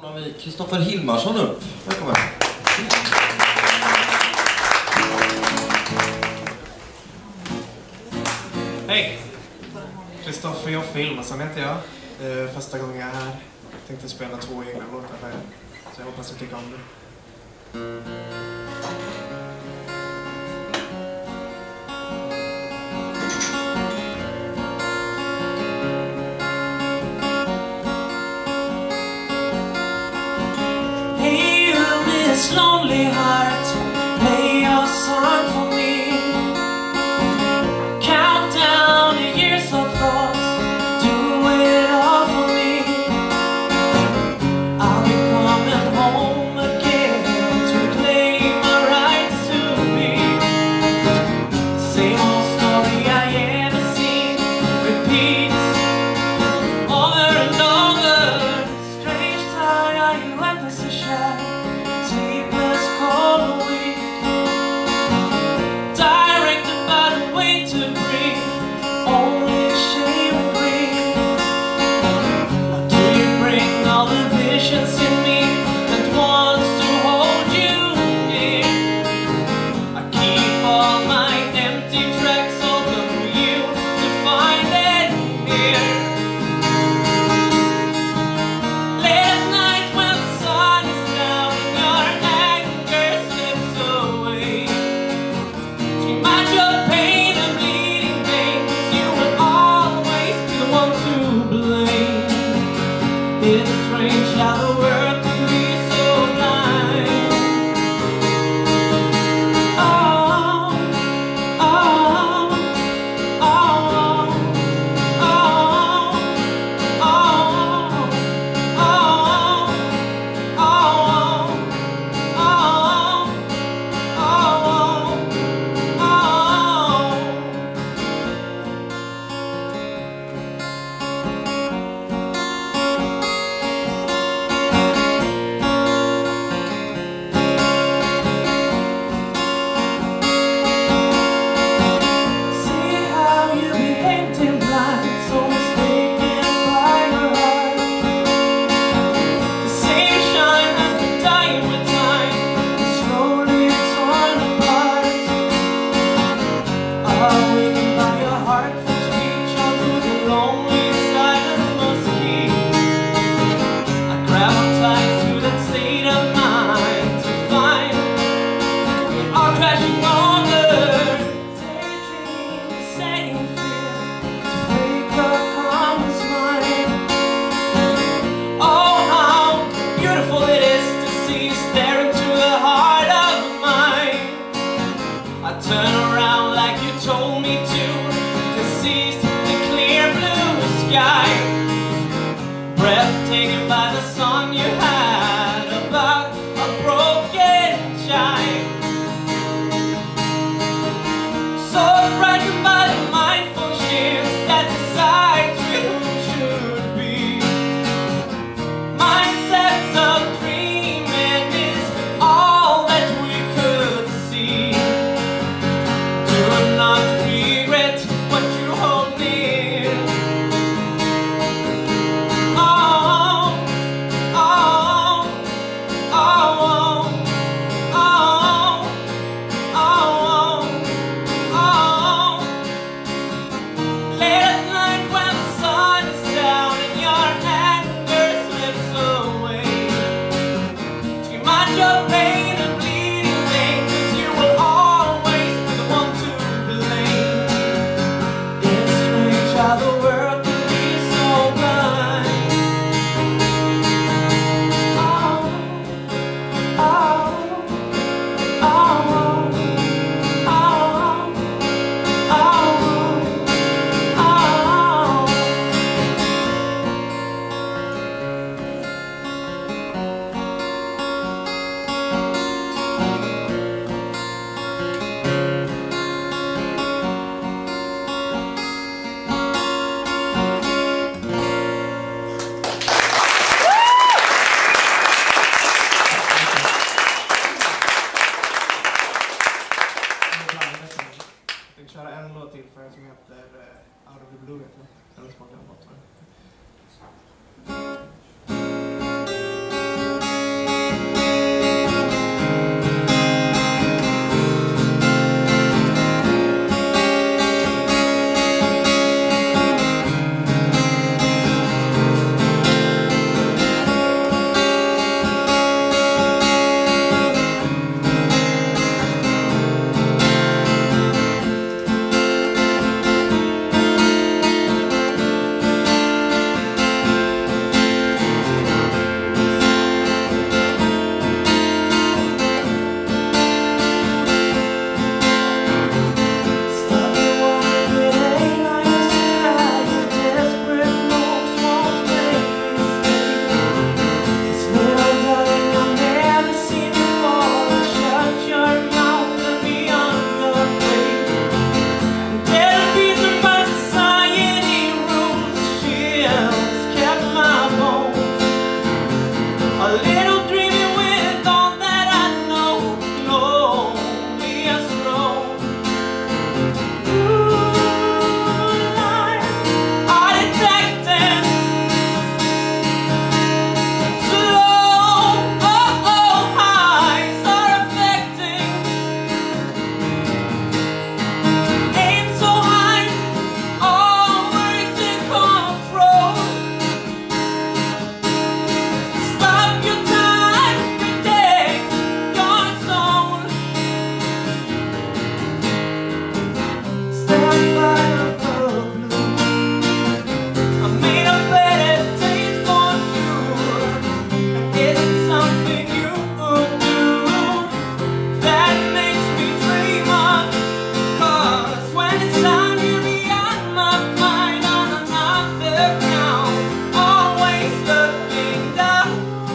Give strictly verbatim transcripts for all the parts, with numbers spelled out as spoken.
har vi Kristoffer Hilmarsson upp. Välkommen. Hej! Kristoffer Joffe Hilmarsson heter jag. Eh, första gången jag är här. Jag tänkte spela två egna låtar för er. Så jag hoppas att ni tycker om det. Hey, you miss lonely heart, play your song for me. Count down the years of thoughts, do it all for me. I'll be coming home again to claim my rights to be. Same old story I ever seen repeats over and over. Strange tie you at the shy, sleepless cold and weak, directed by the way to breathe, only shame and grief. How do you bring all the visions in me that wants to hold you near? I keep all my empty tracks open for you to find it here. Late at night when the sun is down a little dreamy with all that I know, lonely as road. Moonlight, I detected slow, oh oh, highs are affecting. Aim so high, always in control. Stop your time, protect your soul. Stand by the blue. I made a better taste for you. Is it something you would do that makes me dream of? 'Cause when it's time you'll be on my mind on another count, always looking down.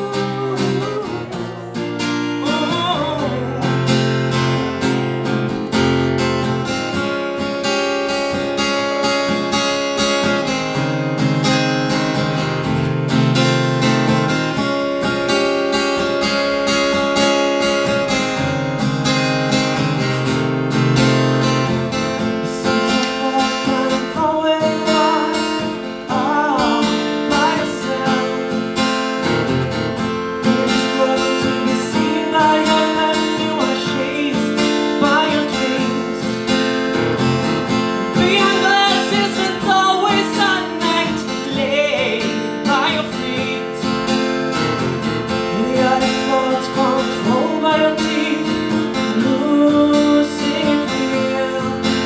Controlled by your teeth, losing it real.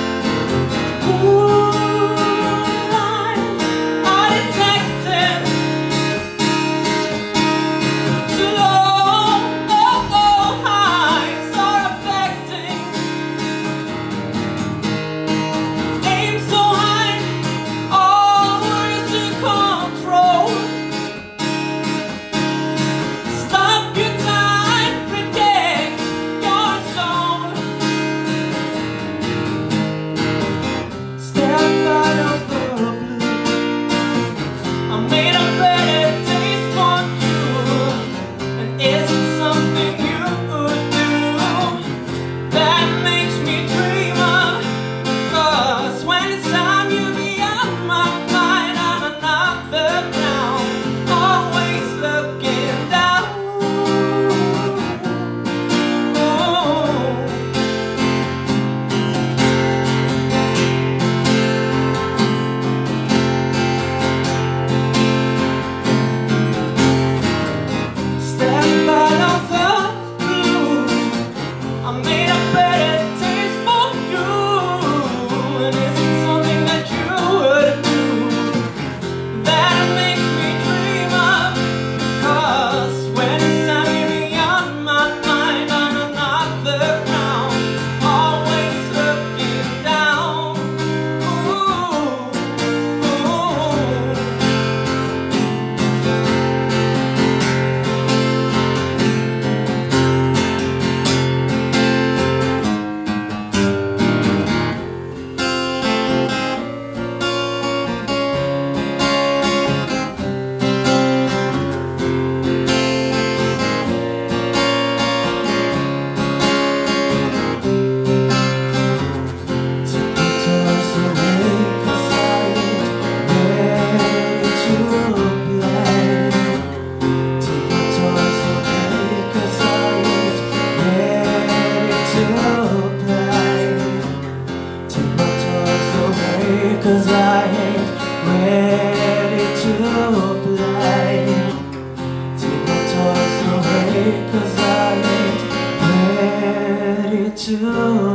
Moonlight, I detected slow, oh oh, highs are affecting. Aim so high, always in control. Stop your time, protect your soul. Stand by the blue. I made a better taste for you. And is it something you would do that makes me dream of? 'Cause when it's time you'll be on my mind on another ground, always looking down. Stand by the blue. I made a better taste for you. And is it something that you would do that makes me dream of? 'Cause when it's time you'll be on my mind on another ground, always looking down. Ooh, ooh. Take my toys away 'cause I ain't ready to play. Take my toys away 'cause I ain't ready to